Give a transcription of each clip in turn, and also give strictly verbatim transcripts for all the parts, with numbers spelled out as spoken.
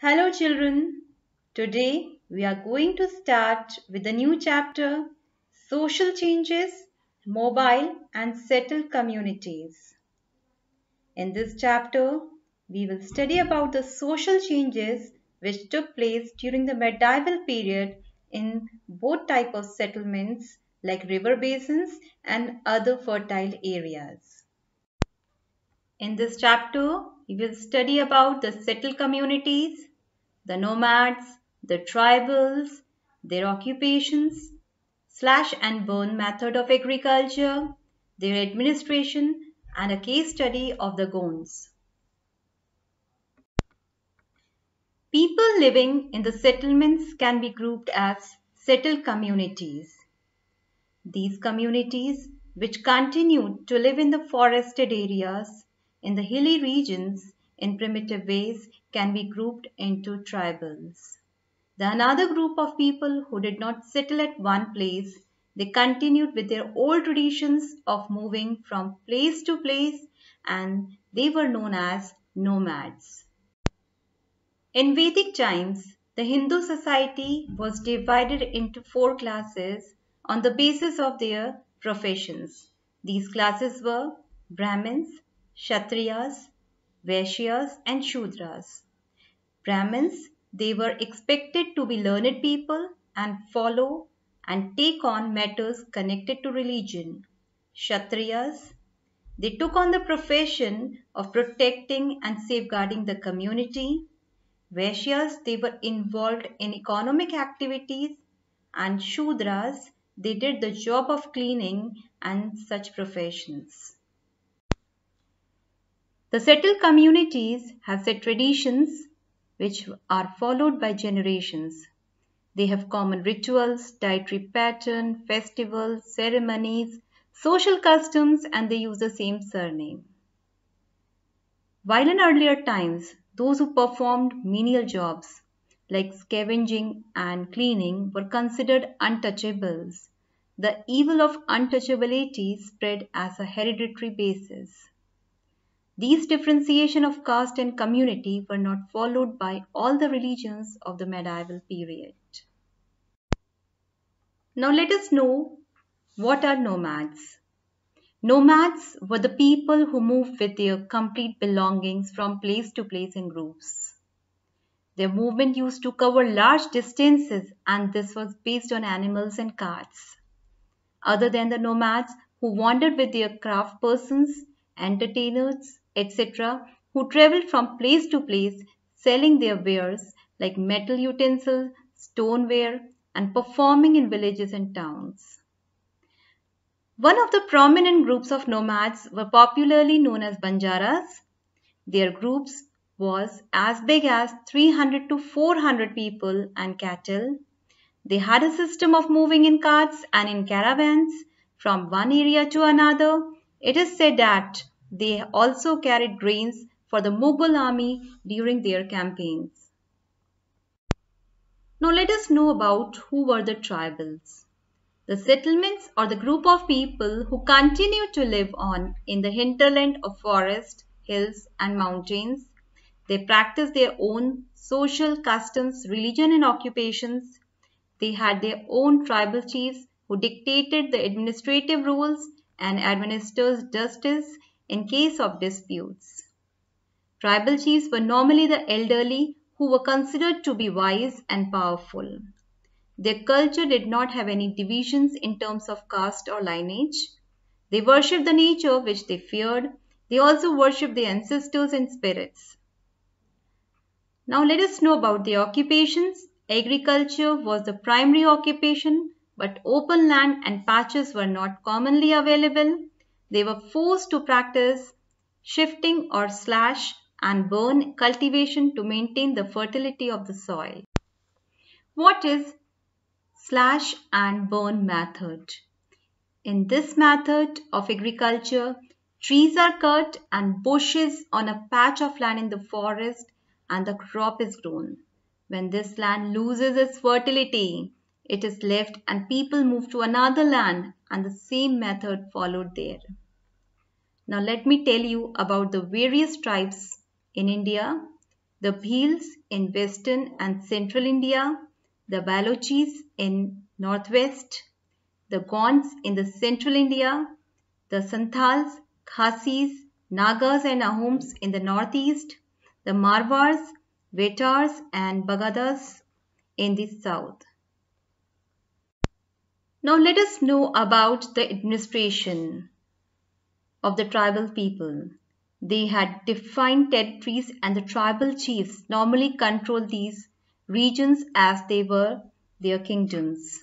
Hello, children. Today we are going to start with a new chapter Social Changes, Mobile and Settled Communities. In this chapter, we will study about the social changes which took place during the medieval period in both type of settlements like river basins and other fertile areas. In this chapter, we will study about the settled communities, the nomads, the tribals, their occupations, slash and burn method of agriculture, their administration, and a case study of the Gonds. People living in the settlements can be grouped as settled communities. These communities, which continued to live in the forested areas, in the hilly regions, in primitive ways, can be grouped into tribals. The another group of people who did not settle at one place, they continued with their old traditions of moving from place to place, and they were known as nomads. In Vedic times, the Hindu society was divided into four classes on the basis of their professions. These classes were Brahmins, Kshatriyas, Vaishyas, and Shudras. Brahmins, they were expected to be learned people and follow and take on matters connected to religion. Kshatriyas, they took on the profession of protecting and safeguarding the community. Vaishyas, they were involved in economic activities, and Shudras, they did the job of cleaning and such professions. The settled communities have set traditions which are followed by generations. They have common rituals, dietary pattern, festivals, ceremonies, social customs, and they use the same surname. While in earlier times, those who performed menial jobs like scavenging and cleaning were considered untouchables, the evil of untouchability spread as a hereditary basis. These differentiation of caste and community were not followed by all the religions of the medieval period. Now let us know what are nomads. Nomads were the people who moved with their complete belongings from place to place in groups. Their movement used to cover large distances, and this was based on animals and carts. Other than the nomads who wandered with their craft persons, entertainers, et cetera, who traveled from place to place selling their wares like metal utensils, stoneware, and performing in villages and towns. One of the prominent groups of nomads were popularly known as Banjaras. Their groups was as big as three hundred to four hundred people and cattle. They had a system of moving in carts and in caravans from one area to another. It is said that they also carried grains for the Mughal army during their campaigns. Now let us know about who were the tribals. The settlements or the group of people who continue to live on in the hinterland of forest, hills and mountains. They practice their own social customs, religion and occupations. They had their own tribal chiefs who dictated the administrative rules and administered justice in case of disputes. Tribal chiefs were normally the elderly who were considered to be wise and powerful. Their culture did not have any divisions in terms of caste or lineage. They worshipped the nature which they feared. They also worshipped their ancestors and spirits. Now let us know about the occupations. Agriculture was the primary occupation, but open land and patches were not commonly available. They were forced to practice shifting or slash and burn cultivation to maintain the fertility of the soil. What is slash and burn method? In this method of agriculture, trees are cut and bushes on a patch of land in the forest and the crop is grown. When this land loses its fertility, it is left and people move to another land and the same method followed there. Now let me tell you about the various tribes in India. the Bhils in western and central India, the Balochis in northwest, the Gonds in the central India, the Santals, Khasis, Nagas and Ahoms in the northeast, the Marwars, Vetars and Bagadas in the south. Now let us know about the administration of the tribal people. They had defined territories and the tribal chiefs normally controlled these regions as they were their kingdoms.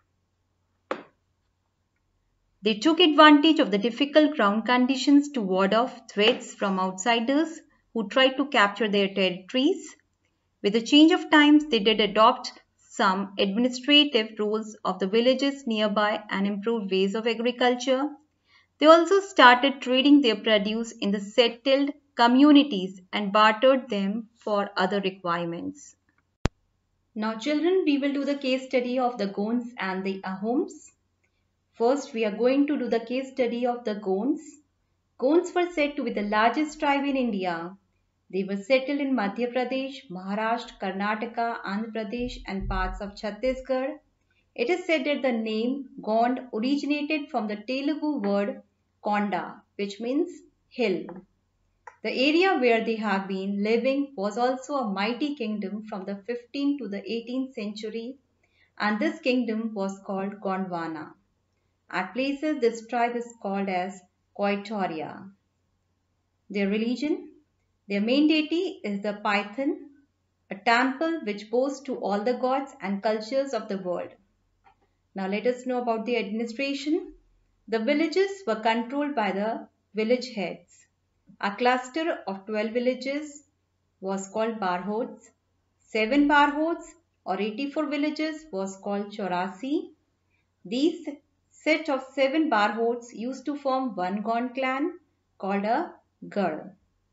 They took advantage of the difficult ground conditions to ward off threats from outsiders who tried to capture their territories. With the change of times, they did adopt some administrative rules of the villages nearby and improved ways of agriculture. They also started trading their produce in the settled communities and bartered them for other requirements. Now children, we will do the case study of the Gonds and the Ahoms. First, we are going to do the case study of the Gonds. Gonds were said to be the largest tribe in India. They were settled in Madhya Pradesh, Maharashtra, Karnataka, Andhra Pradesh and parts of Chhattisgarh. It is said that the name Gond originated from the Telugu word Konda, which means hill. The area where they have been living was also a mighty kingdom from the fifteenth to the eighteenth century, and this kingdom was called Gondwana. At places, this tribe is called as Koitoria. Their religion, their main deity is the Python, a temple which boasts to all the gods and cultures of the world. Now let us know about the administration. The villages were controlled by the village heads. A cluster of twelve villages was called barhods. Seven barhods or eighty-four villages was called chaurasi. These set of seven barhods used to form one Gond clan called a Gad.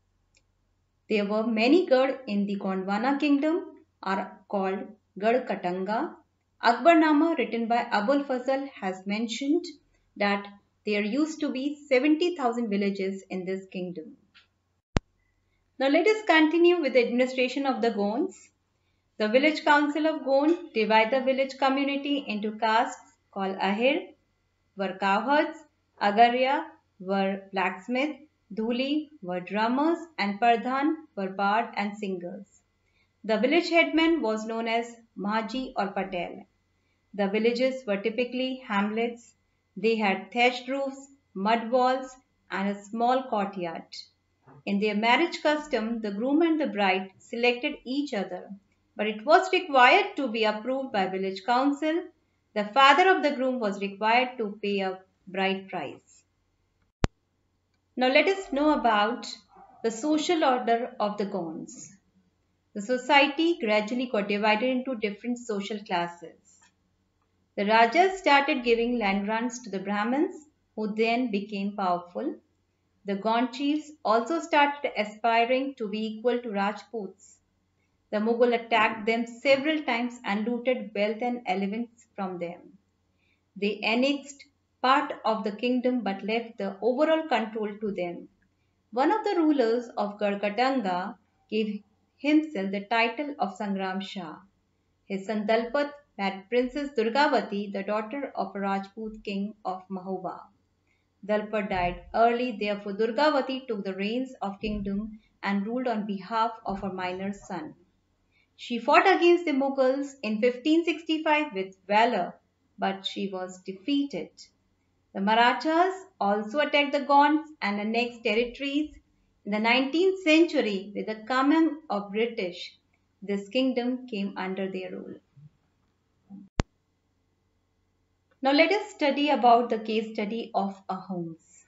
There were many Gad in the Gondwana kingdom are called Gad Katanga. Akbarnama written by Abul Fazl has mentioned that there used to be seventy thousand villages in this kingdom. Now let us continue with the administration of the Gonds. The village council of Gond divide the village community into castes called Ahir, were cowherds, Agarya were blacksmith, Dhuli were drummers and Pardhan were bard and singers. The village headman was known as Mahaji or Patel. The villages were typically hamlets. They had thatched roofs, mud walls and a small courtyard. In their marriage custom, the groom and the bride selected each other, but it was required to be approved by village council. The father of the groom was required to pay a bride price. Now let us know about the social order of the Gonds. The society gradually got divided into different social classes. The Rajas started giving land grants to the Brahmins, who then became powerful. The Gond chiefs also started aspiring to be equal to Rajputs. The Mughal attacked them several times and looted wealth and elephants from them. They annexed part of the kingdom but left the overall control to them. One of the rulers of Gadkatanga gave himself the title of Sangram Shah. His son Dalpat married Princess Durgavati, the daughter of a Rajput king of Mahoba. Dalpat died early, therefore Durgavati took the reins of kingdom and ruled on behalf of her minor son. She fought against the Mughals in fifteen sixty-five with valor, but she was defeated. The Marathas also attacked the Gonds and annexed territories. In the nineteenth century, with the coming of British, this kingdom came under their rule. Now let us study about the case study of Ahoms.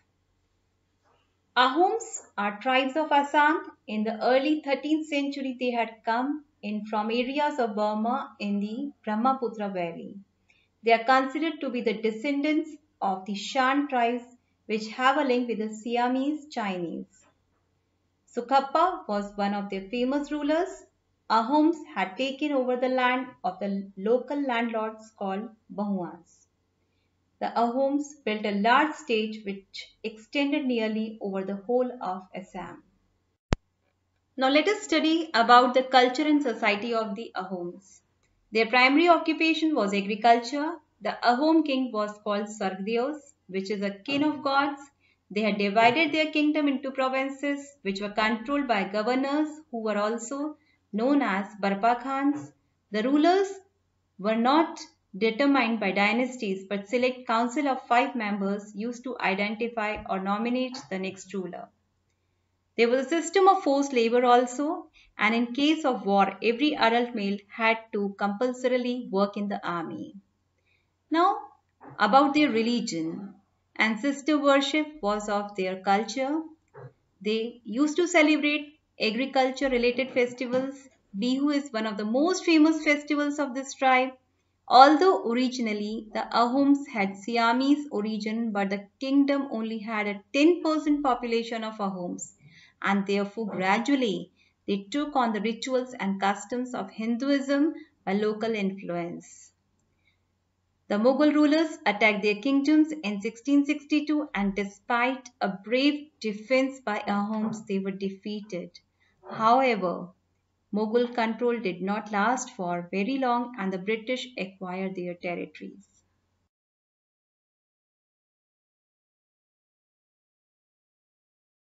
Ahoms are tribes of Assam. In the early thirteenth century, they had come in from areas of Burma in the Brahmaputra Valley. They are considered to be the descendants of the Shan tribes, which have a link with the Siamese Chinese. Sukhappa was one of their famous rulers. Ahoms had taken over the land of the local landlords called Bahuans. The Ahoms built a large state which extended nearly over the whole of Assam. Now let us study about the culture and society of the Ahoms. Their primary occupation was agriculture. The Ahom king was called Sargdeos, which is a king of gods. They had divided their kingdom into provinces, which were controlled by governors who were also known as Barpa Khans. The rulers were not determined by dynasties but select council of five members used to identify or nominate the next ruler. There was a system of forced labor also, and in case of war, every adult male had to compulsorily work in the army. Now, about their religion. Ancestor worship was of their culture. They used to celebrate agriculture related festivals. Bihu is one of the most famous festivals of this tribe. Although originally the Ahoms had Siamese origin, but the kingdom only had a ten percent population of Ahoms, and therefore gradually they took on the rituals and customs of Hinduism by local influence. The Mughal rulers attacked their kingdoms in sixteen sixty-two, and despite a brave defense by Ahoms, they were defeated. However, Mughal control did not last for very long and the British acquired their territories.